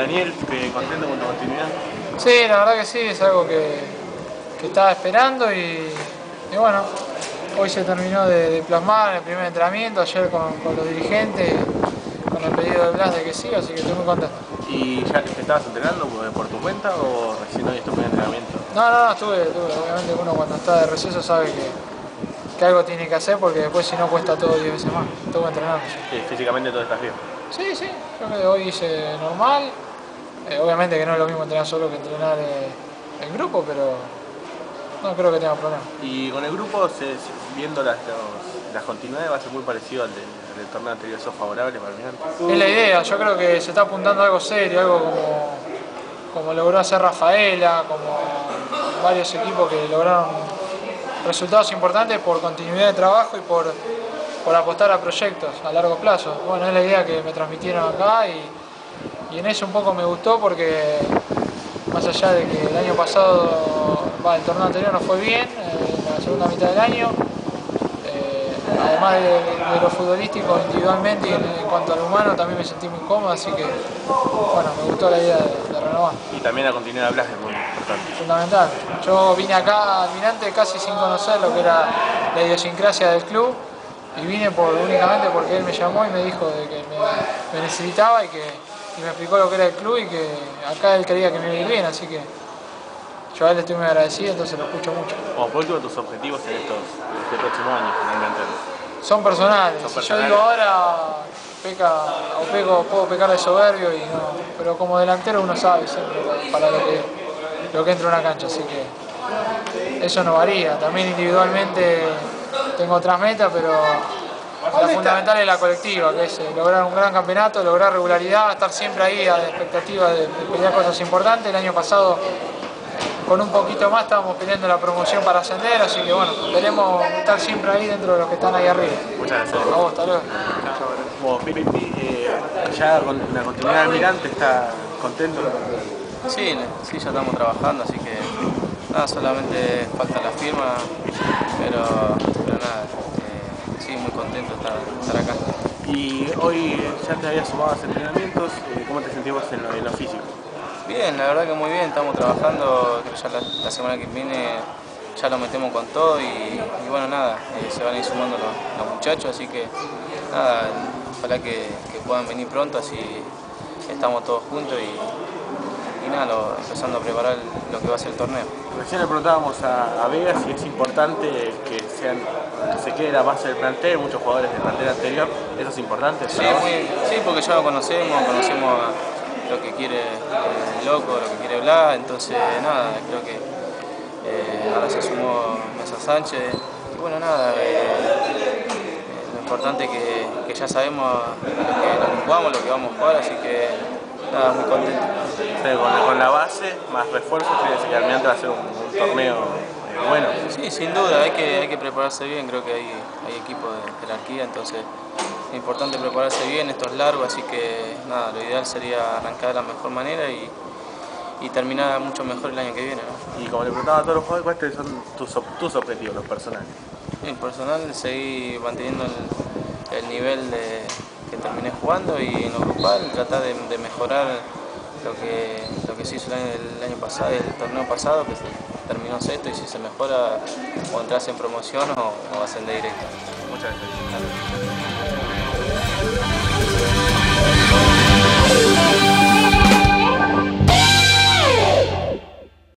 Daniel, ¿contento con tu continuidad? Sí, la verdad que sí, es algo que estaba esperando y bueno, hoy se terminó de plasmar el primer entrenamiento, ayer con los dirigentes, con el pedido de Blas de que sí, así que estoy muy contento. ¿Y ya te estabas entrenando por tu cuenta o recién hoy es tu primer entrenamiento? No, estuve, obviamente uno cuando está de receso sabe que algo tiene que hacer porque después si no cuesta todo 10 veces más, estuve entrenando. Sí, físicamente todo estás bien. Sí, creo que hoy hice normal, obviamente que no es lo mismo entrenar solo que entrenar en grupo, pero no creo que tenga problema. Y con el grupo, viendo las continuidades, va a ser muy parecido al del torneo anterior. ¿Sos favorable para Almirante? Es la idea, yo creo que se está apuntando a algo serio, algo como logró hacer Rafaela, como varios equipos que lograron resultados importantes por continuidad de trabajo y por apostar a proyectos a largo plazo. Bueno, es la idea que me transmitieron acá y en eso un poco me gustó porque más allá de que el año pasado, el torneo anterior no fue bien, en la segunda mitad del año, además de lo futbolístico individualmente y en cuanto al humano también me sentí muy cómodo, así que bueno, me gustó la idea de renovar. Y también la continuidad de Blas es muy importante. Fundamental. Yo vine acá al Almirante casi sin conocer lo que era la idiosincrasia del club y vine únicamente porque él me llamó y me dijo de que me necesitaba y me explicó lo que era el club y que acá él quería que me iba bien, así que yo a él estoy muy agradecido, entonces lo escucho mucho. Como por último, tus objetivos en este próximo año, finalmente. Son personales. Si yo digo ahora, puedo pecar de soberbio, pero como delantero uno sabe siempre para lo que entra a una cancha, así que eso no varía. También individualmente tengo otras metas, pero la fundamental es la colectiva, que es lograr un gran campeonato, lograr regularidad, estar siempre ahí a la expectativa de pelear cosas importantes. El año pasado con un poquito más estábamos peleando la promoción para ascender, así que bueno, esperemos estar siempre ahí dentro de los que están ahí arriba. Muchas gracias. A vos, hasta luego. Bueno, Pipi, ya con la continuidad de Almirante, ¿está contento? Sí, ya estamos trabajando, así que nada, solamente falta la firma, pero nada, sí, muy contento de estar acá. Y hoy ya te habías sumado a los entrenamientos, ¿cómo te sentís vos en lo físico? Bien, la verdad que muy bien, estamos trabajando, creo que ya la semana que viene ya lo metemos con todo y bueno, nada, se van a ir sumando los muchachos, así que nada, ojalá que puedan venir pronto, así estamos todos juntos y nada, empezando a preparar lo que va a ser el torneo. Recién le preguntábamos a Vega si es importante que se quede la base del plantel, muchos jugadores del plantel anterior, ¿eso es importante? Sí, sí, porque ya lo conocemos lo que quiere el Loco, lo que quiere Blas, entonces nada, creo que ahora se sumó Mesa Sánchez y bueno, nada, lo importante es que ya sabemos lo que jugamos, lo que vamos a jugar, así que nada, muy contento. Con la base, más refuerzos, ¿crees que Almirante va a ser un torneo bueno? Sí, sin duda, hay que prepararse bien, creo que hay equipos de jerarquía, entonces es importante prepararse bien, esto es largo, así que nada, lo ideal sería arrancar de la mejor manera y terminar mucho mejor el año que viene, ¿no? Y como le preguntaba a todos los jugadores, ¿cuáles son tus objetivos, los personales? En personal, seguir manteniendo el nivel que terminé jugando y en lo grupal tratar de mejorar lo que se hizo el año pasado, el torneo pasado, que terminó sexto, y si se mejora o entras en promoción o ascender directo. Muchas gracias.